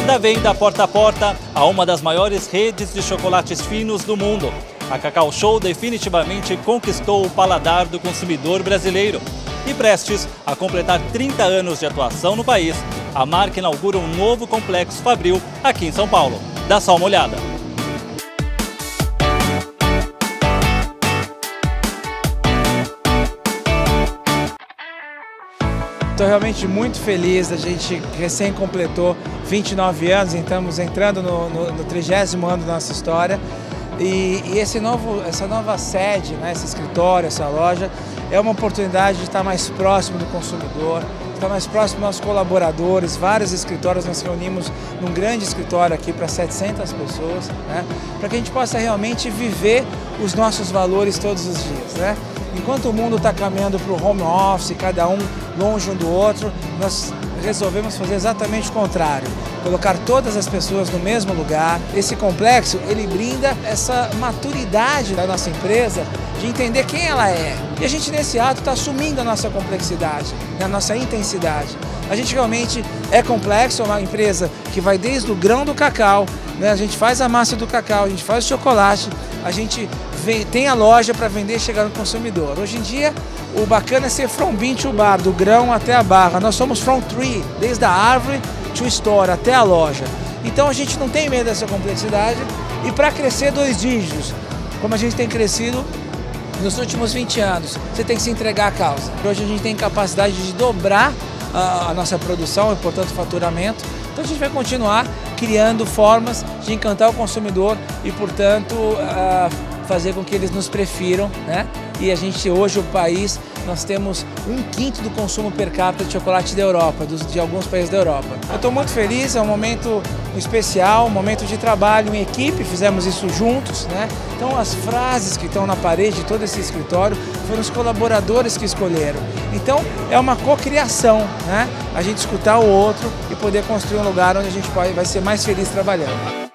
Da venda porta a porta a uma das maiores redes de chocolates finos do mundo, a Cacau Show definitivamente conquistou o paladar do consumidor brasileiro. E prestes a completar 30 anos de atuação no país, a marca inaugura um novo complexo fabril aqui em São Paulo. Dá só uma olhada. Estou realmente muito feliz, a gente recém completou 29 anos, estamos entrando no 30º ano da nossa história e essa nova sede, né, esse escritório, essa loja, é uma oportunidade de estar mais próximo do consumidor, estar mais próximo dos nossos colaboradores. Vários escritórios, nós reunimos num grande escritório aqui para 700 pessoas, né, para que a gente possa realmente viver os nossos valores todos os dias, né? Enquanto o mundo está caminhando para o home office, cada um longe um do outro, nós resolvemos fazer exatamente o contrário, colocar todas as pessoas no mesmo lugar. Esse complexo, ele brinda essa maturidade da nossa empresa de entender quem ela é. E a gente nesse ato está assumindo a nossa complexidade, a nossa intensidade. A gente realmente é complexo, é uma empresa que vai desde o grão do cacau, né? A gente faz a massa do cacau, a gente faz o chocolate, a gente tem a loja para vender e chegar no consumidor. Hoje em dia, o bacana é ser from bean to bar, do grão até a barra. Nós somos from tree, desde a árvore to store, até a loja. Então a gente não tem medo dessa complexidade e para crescer 2 dígitos, como a gente tem crescido nos últimos 20 anos, você tem que se entregar à causa. Hoje a gente tem capacidade de dobrar a nossa produção e, portanto, faturamento. Então a gente vai continuar criando formas de encantar o consumidor e, portanto, fazer com que eles nos prefiram, né? E a gente hoje, o país, nós temos 1/5 do consumo per capita de chocolate da Europa, de alguns países da Europa. Eu estou muito feliz, é um momento especial, um momento de trabalho em equipe, fizemos isso juntos, né? Então as frases que estão na parede de todo esse escritório foram os colaboradores que escolheram. Então é uma cocriação, né? A gente escutar o outro e poder construir um lugar onde a gente vai ser mais feliz trabalhando.